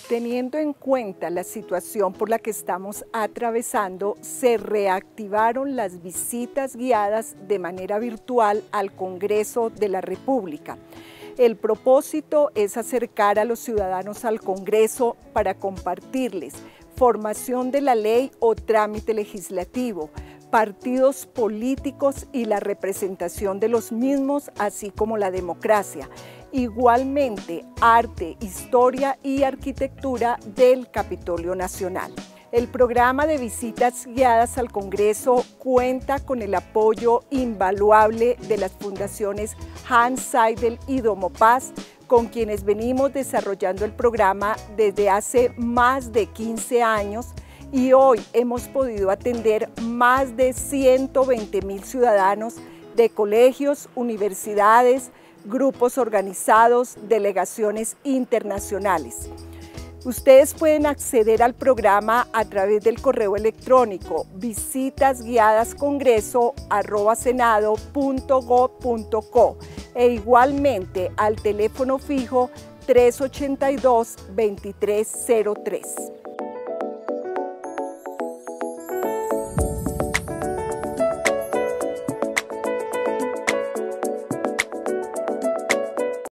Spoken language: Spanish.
Teniendo en cuenta la situación por la que estamos atravesando, se reactivaron las visitas guiadas de manera virtual al Congreso de la República. El propósito es acercar a los ciudadanos al Congreso para compartirles formación de la ley o trámite legislativo, partidos políticos y la representación de los mismos, así como la democracia. Igualmente, arte, historia y arquitectura del Capitolio Nacional. El programa de visitas guiadas al Congreso cuenta con el apoyo invaluable de las fundaciones Hans Seidel y Domo Paz, con quienes venimos desarrollando el programa desde hace más de 15 años y hoy hemos podido atender más de 120.000 ciudadanos de colegios, universidades, grupos organizados, delegaciones internacionales. Ustedes pueden acceder al programa a través del correo electrónico visitasguiadascongreso@senado.gov.co e igualmente al teléfono fijo 382-2303.